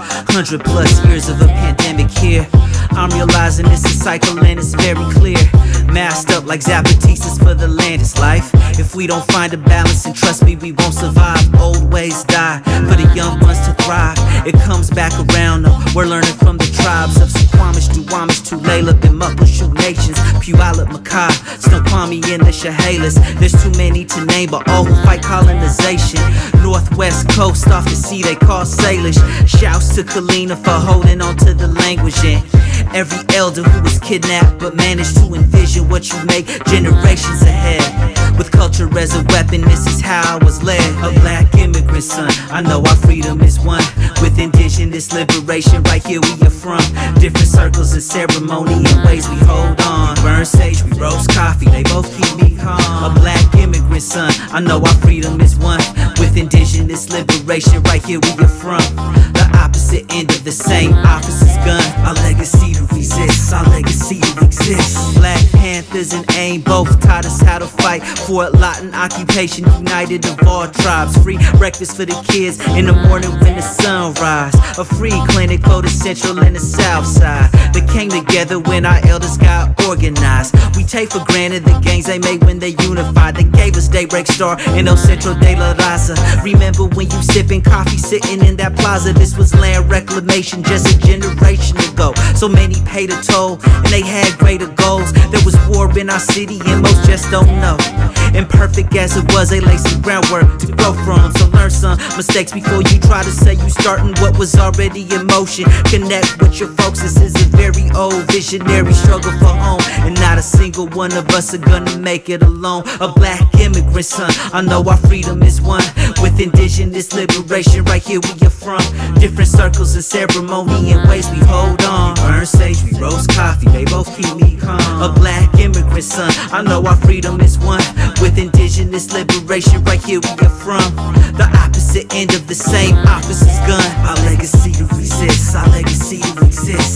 500 plus years of a pandemic here. I'm realizing this is cycle and it's very clear. Masked up like Zapatistas for the land is life. If we don't find a balance, and trust me, we won't survive. Old ways die for the young ones to thrive. It comes back around though, we're learning from the tribes of Suquamish, Duwamish, Tulalip, and Muckleshoot nations. Puyallup, Makai, Snoqualmie, and the Chehalis. There's too many to name, but all who fight colonization. Northwest coast, off the sea they call Salish. Shouts to Kalina for holding on to the language. And every elder who was kidnapped but managed to envision what you make generations ahead. With culture as a weapon, this is how I was led. A black immigrant son, I know our freedom is one. With indigenous liberation, right here we are from. Different circles and ceremony and ways we hold on. Burn sage, we roast coffee, they both keep me calm. A black immigrant son, I know our freedom is one. With indigenous liberation, right here we are from. The opposite end of the same officer's gun. Our legacy to resist, our legacy to exist. Black Panthers and AIM both taught us how to fight for a lot in occupation, united of all tribes. Free breakfast for the kids in the morning when the sun rise. A free clinic for the central and the south side. They came together when our elders got organized. We take for granted the gains they made when they unified. They gave us Daybreak Star and El Centro de la Raza. Remember when you sipping coffee sitting in that plaza? This was land reclamation just a generation ago. So many paid a toll and they had greater goals. There was war in our city and most just don't know. Imperfect as it was, they laid some groundwork to grow from. So learn some mistakes before you try to say you starting what was already in motion. Connect with your folks, this is a very old visionary struggle for home. And not a single one of us are gonna make it alone. A black immigrant son, I know our freedom is one. With indigenous liberation, right here we are from. Different circles and ceremony and ways we hold on. Burn sage, we roast coffee, they both keep me calm. A black immigrant son, I know our freedom is one. With indigenous liberation, right here we are from. The opposite end of the same officer's gun. Our legacy to resist, our legacy to exist.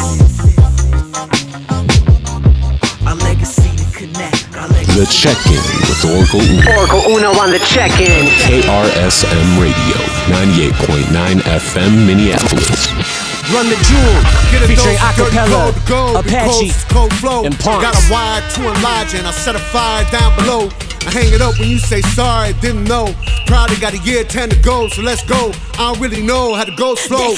Our legacy to connect, our legacy. The Check-In with Oracle Uno. Oracle Uno on the Check-In. KRSM Radio, 98.9 FM, Minneapolis. Run the Jewel, featuring acapella, Apache, and Punks. Got a wire to enlarge and I set a fire down below. I hang it up when you say sorry, didn't know. Probably got a year 10 to go, so let's go. I don't really know how to go slow.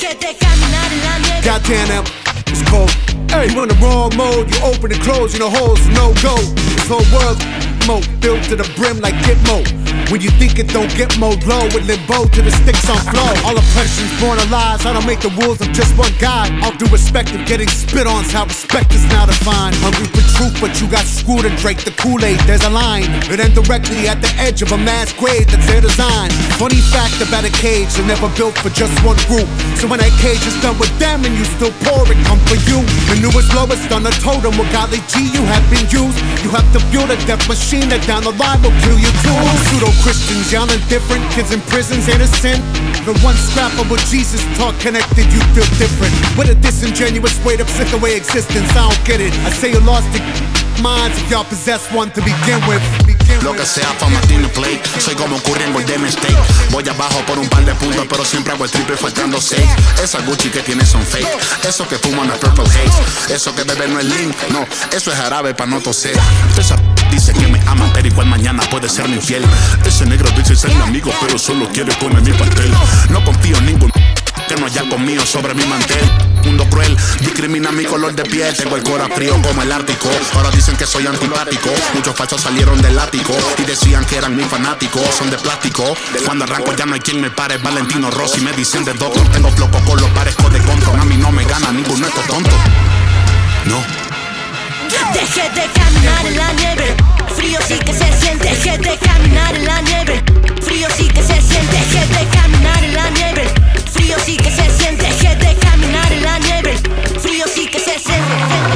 Goddamn, it's cold. Hey, you in the wrong mode, you open and close, you know holes, no go. This whole world mode, built to the brim like Gitmo. When you think it don't get more low, with limbo to the sticks on flow. All oppression's born of lies, I don't make the rules, I'm just one guy. All due respect of getting spit on's how respect is now defined. Hungry for truth, but you got screwed and drank the Kool-Aid, there's a line. It ends directly at the edge of a mass grave, that's their design. Funny fact about a cage, they're never built for just one group. So when that cage is done with them and you still pour it, come for you. The newest lowest on the totem, with golly G you have been used. You have to build a death machine that down the line will kill you too. Pseudo-Christians, y'all indifferent, kids in prisons ain't a sin. The one scrap of what Jesus taught connected, you feel different. With a disingenuous way to slip away existence, I don't get it. I say you lost the minds if y'all possess one to begin with. Lo que sea fama tiene play. Soy como Curry en Golden State. Voy abajo por un par de puntos, pero siempre hago el triple faltando 6. Esa Gucci que tiene son fake. Eso que fuman es Purple Haze. Eso que bebe no es lean. No, eso es jarabe pa' no toser. Esa dice que me ama, pero igual mañana puede ser infiel. Ese negro dice ser mi amigo, pero solo quiere comer mi pastel. No confío en ningún que no haya conmigo sobre mi mantel. Mundo cruel, discrimina mi color de piel. Tengo el corazón frío como el Ártico. Ahora dicen que soy antipático. Muchos falsos salieron del ático y decían que eran mis fanáticos. Son de plástico. Cuando arranco ya no hay quien me pare. Valentino Rossi me dicen de doctor. Tengo floco con los parezco de conto. A mí no me gana ninguno estos tonto. No. Deje de caminar en la nieve. Frío sí que se siente. Deje de caminar en la nieve. Frío sí que se siente, gente, caminar en la nieve. Frío sí que se siente, gente, caminar en la nieve. Frío sí que se siente.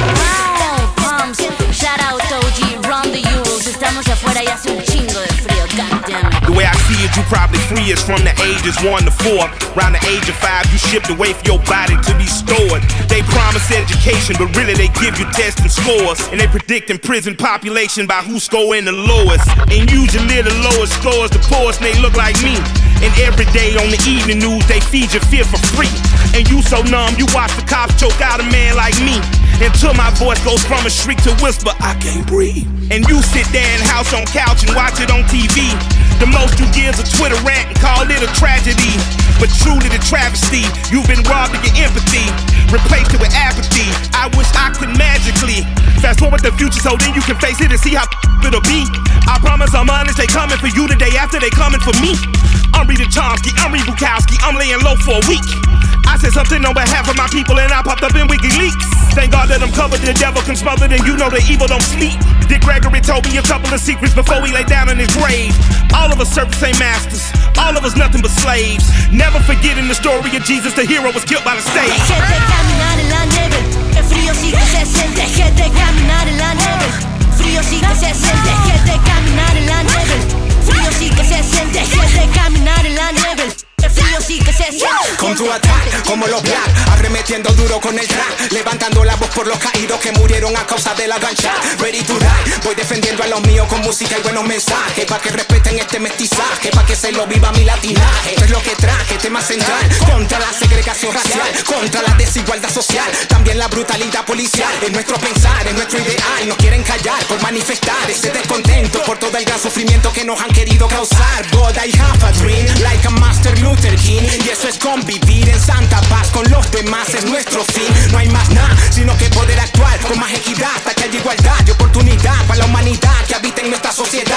Wow, Pumps, shout out to OG, run the Euros. Estamos afuera y hace un chingo de frío, goddammit. The way I see it, you probably free is from the ages 1 to 4. Around the age of 5, you shipped away for your body to be stored. They promise education, but really they give you tests and scores. And they predicting prison population by who's scoring the lowest. And usually the lowest scores the poorest, and they look like me. And every day on the evening news, they feed your fear for free. And you so numb, you watch the cops choke out a man like me. Until my voice goes from a shriek to whisper, I can't breathe. And you sit there in house on couch and watch it on TV. The most you give is a Twitter rant and call it a tragedy. But truly the travesty, you've been robbed of your empathy, replaced it with apathy. I wish I could magically fast forward the future so then you can face it and see how it'll be. I promise I'm honest, they coming for you the day after they coming for me. I'm reading Chomsky, I'm reading Bukowski, I'm laying low for a week. I said something on behalf of my people and I popped up in WikiLeaks. Thank God that I'm covered, the devil can smother, and you know the evil don't sleep. Dick Gregory told me a couple of secrets before he lay down in his grave. All of us serve the same masters, all of us nothing but slaves. Never forgetting the story of Jesus, the hero was killed by the stage. Gente caminar en la nieve, el frío sí que se siente. Gente caminar en la nieve, frío sí que se siente. Gente caminar en la nieve, frío sí que se siente. Gente caminar en la nieve. Frío sí que se siente. Con tu ataque, como los black, arremetiendo duro con el track, levantando la voz por los caídos que murieron a causa de la gancha. Ready to die, voy defendiendo a los míos con música y buenos mensajes, pa' que respeten este mestizaje, pa' que se lo viva mi latinaje. Esto es lo que traje, tema central, contra la segregación racial, contra la desigualdad social, también la brutalidad policial. Es nuestro pensar, es nuestro ideal, nos quieren callar por manifestar ese descontento por todo el gran sufrimiento que nos han querido causar. But I have a dream, like a master Luther King, y eso es convivir en santa paz con los demás, es nuestro fin. No hay más nada, sino que poder actuar con más equidad hasta que haya igualdad y oportunidad para la humanidad que habita en nuestra sociedad.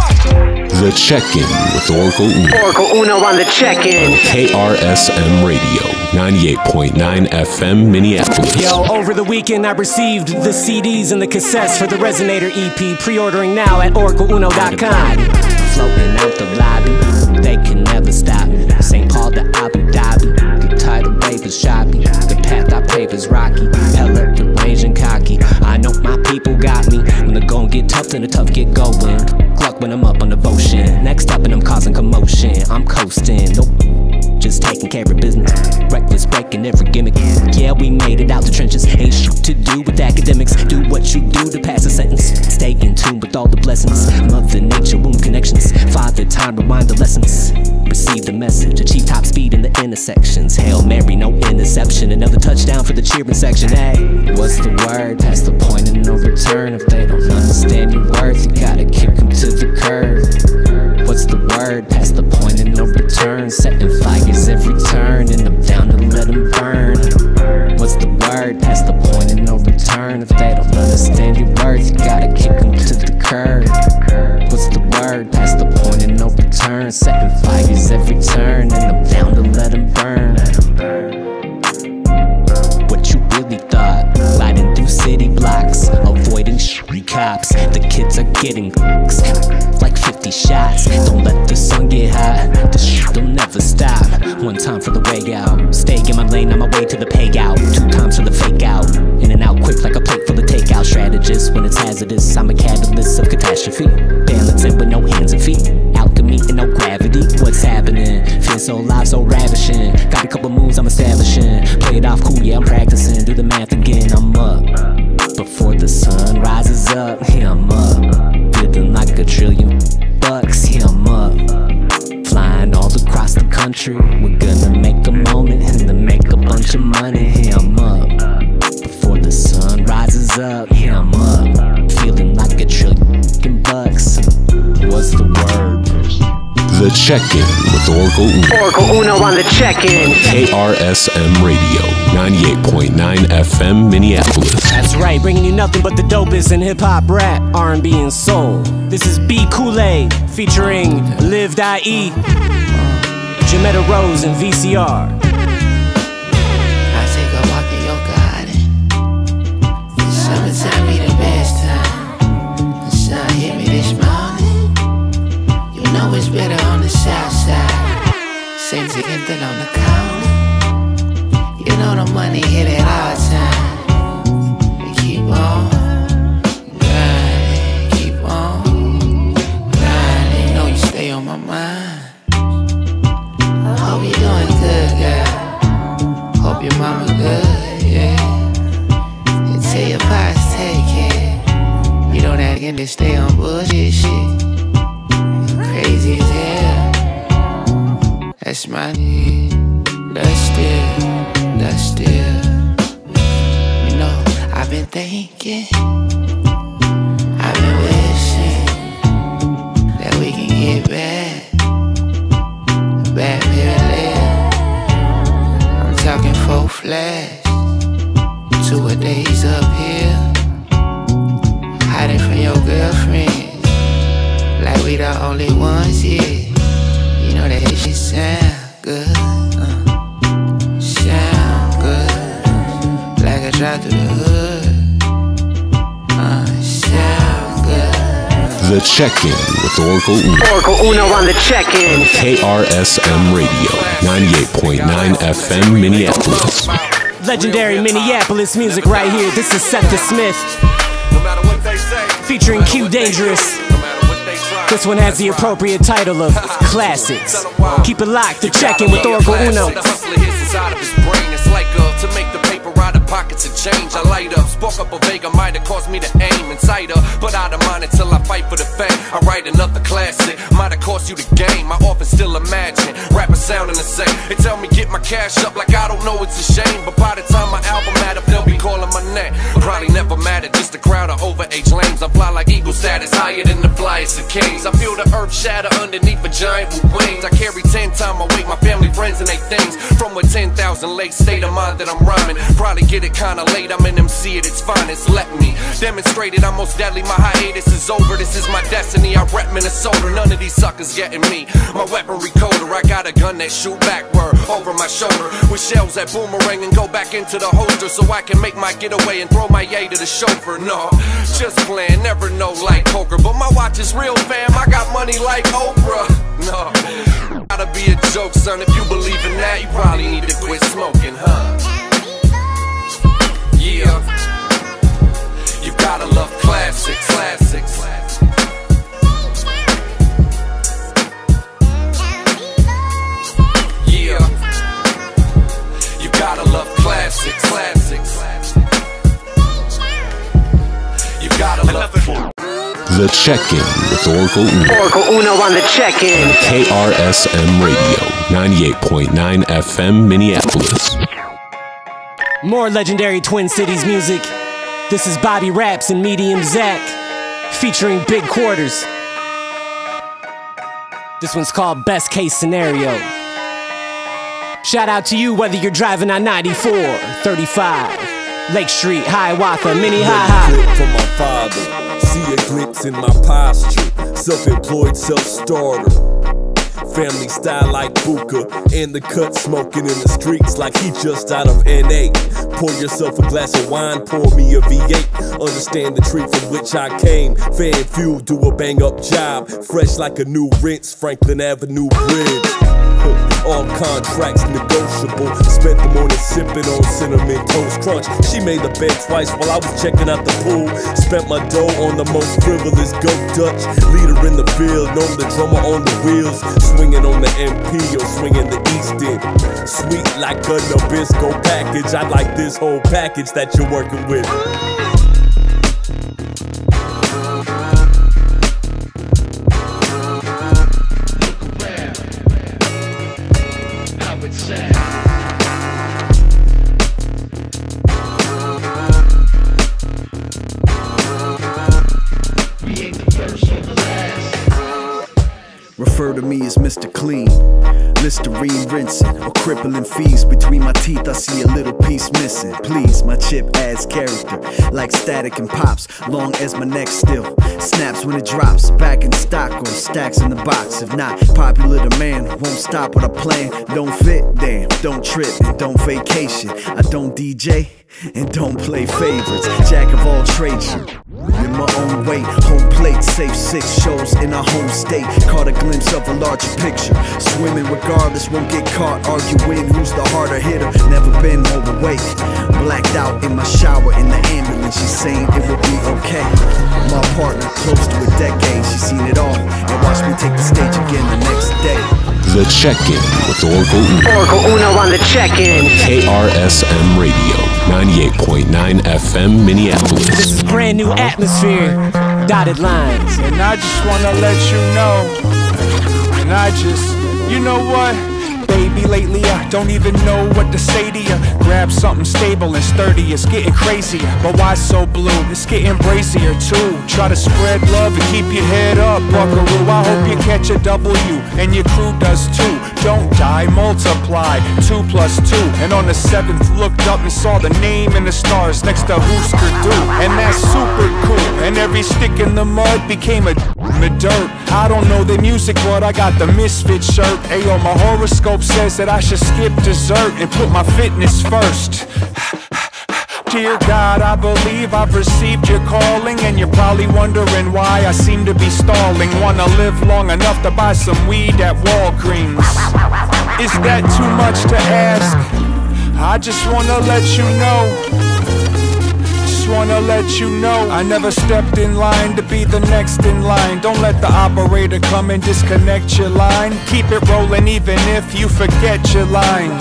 The Check-In with Oracle Uno. Oracle Uno on the Check-In. KRSM Radio, 98.9 FM, Minneapolis. Yo, over the weekend I received the CDs and the cassettes for the Resonator EP. Pre-ordering now at oracleuno.com. Floating out the lobby, they can never stop me. St. Paul to Abu Dhabi, get tired of ravers shopping. The path I pave is rocky, hella deranged and cocky. I know my people got me. When the gon' get tough, then the tough get going. Gluck when I'm up on devotion. Next up and I'm causing commotion. I'm coasting, nope, just taking care of business. Reckless breaking every gimmick. Yeah, we made it out the trenches. Ain't shit to do with academics. Do what you do to pass a sentence. Stay in tune with all the blessings. Mother nature, womb connections. Father time, rewind the lessons. Receive the message, achieve top speed in the intersections. Hail Mary, no interception. Another touchdown for the cheering section. Hey, what's the word? Past the point of no return. If they don't understand your worth, you gotta kick them to the curb. What's the word? Past the point of no return. Setting fires every turn, and I'm down to let them burn. What's the word? Past the point of no return. If they don't understand your worth, you gotta kick them to the curb. What's the word? Past the point of no return. Setting fires every turn, and I'm down to let them burn. What you really thought? Riding through city blocks, avoiding street cops. The kids are getting like 50 shots. Don't let the sun get hot, this shit'll never stop. One time for the way out, stay in my lane on my way to the payout. 2 times for the fake out, in and out quick like a plate full of takeout. Strategist when it's hazardous, I'm a catalyst of catastrophe. Balancing with no hands and feet, alchemy and no gravity. What's happening? Feel so alive, so ravishing. Got a couple moves I'm establishing. Play it off cool, yeah I'm practicing. Do the math again, I'm up before the sun rises up. Yeah I'm up, feeling like $1 trillion. Yeah I'm up, flying all across the country. We're gonna make a moment and then make a bunch of money. Yeah I'm up before the sun rises up. Yeah I'm up, feeling like $1 trillion. What's the word? The Check-In with Oracle Uno. Oracle Uno on the Check-In. KRSM Radio, 98.9 FM, Minneapolis. That's right, bringing you nothing but the dopest in hip-hop, rap, R&B, and soul. This is B. Kool-Aid featuring Live.E, Jametta Rose, and VCR. I take a walk in your garden. Summertime be the best time. The sun hit me this morning. You know it's better on the south side. Same siguiente on the counter. You know the money hit at all time. We keep on grinding, keep on grinding. Know you stay on my mind. Hope you doing good, girl. Hope your mama good, yeah. And tell your pops take care. You don't act and just stay on bullshit shit. Crazy as hell. That's my need. That's still. You know, I've been thinking, I've been wishing that we can get back parallel. I'm talking full flash. 2 a days up here, hiding from your girlfriend, like we the only ones here. You know that shit sound good, sound good, like I drive through the hood, sound good. The Check-In with Oracle Uno. Oracle Uno on the Check-In. KRSM Radio, 98.9 FM, Minneapolis. Legendary Minneapolis music right here. This is Seth Smith featuring Q Dangerous. This one has the appropriate title of Classics. Keep it locked to Check-In with Oracle Uno. It's like to make the paper out of pockets of change. I light up, spark up a Vega, might have caused me to aim inside her, but I don't mind it till I fight for the fame. I write another classic, might have cost you the game. I often still imagine rappers sounding the same. They tell me get my cash up like I don't know it's a shame, but by the time my album out up, they'll be calling my name. Probably never mattered, just a crowd of overage lames. I fly like eagle status, higher than the flyest of kings. I feel the earth shatter underneath a giant with wings. I carry 10 times my weight, my family, friends, and they things. From a 10,000 lakes, state of mind that I'm rhyming. Probably get it kinda late, I'm an MC at its finest. Let me demonstrate it, I'm most deadly. My hiatus is over, this is my destiny. I rep Minnesota, none of these suckers getting me. My weapon recorder, I got a gun that shoot backward over my shoulder, with shells that boomerang and go back into the holster, so I can make my getaway and throw my yay to the chauffeur. No, just playing, never know like poker, but my watch is real, fam. I got money like Oprah. No, gotta be a joke, son. If you believe in that, you probably need to quit smoking, huh? Yeah, you gotta love classics, classics. Yeah, you gotta love classics, classics. You gotta love. The Check-In with Oracle Uno. Oracle Uno on the Check-In. KRSM Radio, 98.9 FM, Minneapolis. More legendary Twin Cities music. This is Bobby Raps and Medium Zach featuring Big Quarters. This one's called Best Case Scenario. Shout out to you whether you're driving on 94, 35, Lake Street, Hiawatha, Minnehaha. From my father, see a glimpse in my posture. Self-employed, self-starter. Family style like Buka, in the cut smoking in the streets like he just out of NA. Pour yourself a glass of wine, pour me a V8. Understand the tree from which I came. Fan fuel, do a bang up job. Fresh like a new rinse, Franklin Avenue Bridge. All contracts negotiable. Spent the morning sipping on Cinnamon Toast Crunch. She made the bed twice while I was checking out the pool. Spent my dough on the most frivolous Go Dutch. Leader in the field, known the drummer on the wheels. Swinging on the MP or swinging the East End. Sweet like a Nabisco package. I like this whole package that you're working with. Refer to me as Mr. Clean, Listerine rinsing, or crippling fees. Between my teeth I see a little piece missing. Please, my chip adds character, like static and pops, long as my neck still snaps when it drops. Back in stock or stacks in the box. If not popular demand, won't stop what I plan. Don't fit, damn, don't trip and don't vacation. I don't DJ, and don't play favorites. Jack of all trades, in my own way. Home plate, safe 6 shows in our home state. Caught a glimpse of a larger picture. Swimming regardless, won't get caught arguing who's the harder hitter. Never been overweight. Blacked out in my shower in the ambulance. She's saying it will be okay. My partner, close to a decade. She's seen it all and watched me take the stage again the next day. The Check-In with Oracle Uno. Oracle Uno on the Check-In. KRSM Radio, 98.9 FM, Minneapolis. This is brand new atmosphere. Dotted lines. And I just wanna let you know. And you know what? Baby, lately I don't even know what to say to you. Grab something stable and sturdy, it's getting crazier. But why so blue? It's getting brazier too. Try to spread love and keep your head up, buckaroo. I hope you catch a W and your crew does too. Don't die, multiply, 2 plus 2. And on the 7th looked up and saw the name in the stars next to Husker Du. And that's super cool. And every stick in the mud became a dirt. I don't know the music, but I got the Misfit shirt. Ayo, my horoscope says that I should skip dessert and put my fitness first. Dear God, I believe I've received your calling, and you're probably wondering why I seem to be stalling. Wanna live long enough to buy some weed at Walgreens. Is that too much to ask? I just wanna let you know. Wanna let you know I never stepped in line to be the next in line. Don't let the operator come and disconnect your line. Keep it rolling even if you forget your lines.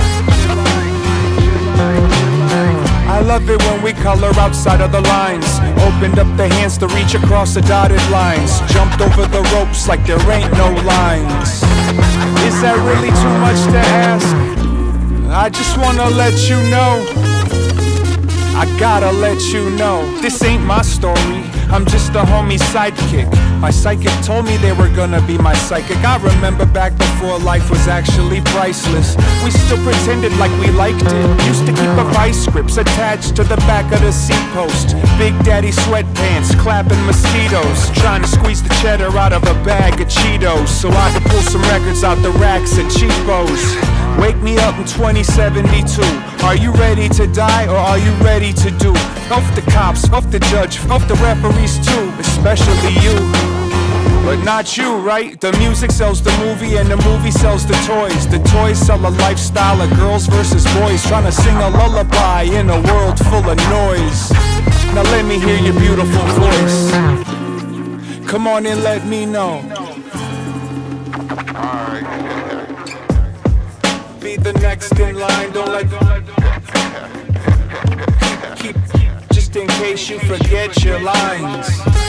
I love it when we color outside of the lines. Opened up the hands to reach across the dotted lines. Jumped over the ropes like there ain't no lines. Is that really too much to ask? I just wanna let you know. I gotta let you know, this ain't my story. I'm just a homie sidekick. My psychic told me they were gonna be my psychic. I remember back before life was actually priceless. We still pretended like we liked it. Used to keep a vice grips attached to the back of the seat post. Big daddy sweatpants, clapping mosquitoes. Trying to squeeze the cheddar out of a bag of Cheetos so I could pull some records out the racks at Cheapos. Wake me up in 2072. Are you ready to die or are you ready to do? Off the cops, off the judge, off the referees too, especially you. But not you, right? The music sells the movie and the movie sells the toys. The toys sell a lifestyle of girls versus boys trying to sing a lullaby in a world full of noise. Now let me hear your beautiful voice. Come on and let me know. Be the next in line, don't let keep, just in case you forget your lines.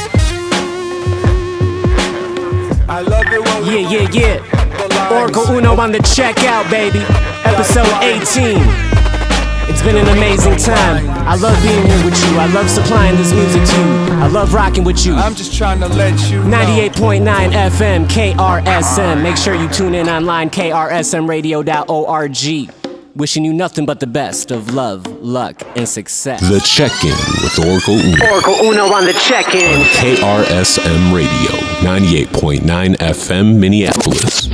I love it when we Yeah. Oracle Uno on the checkout, baby. Episode 18. It's been an amazing time. I love being here with you. I love supplying this music to you. I love rocking with you. I'm just trying to let you know. 98.9 FM, KRSM. Make sure you tune in online, krsmradio.org. Wishing you nothing but the best of love, luck, and success. The Check-In with Oracle Uno. Oracle Uno on the Check-In. KRSM Radio, 98.9 FM, Minneapolis.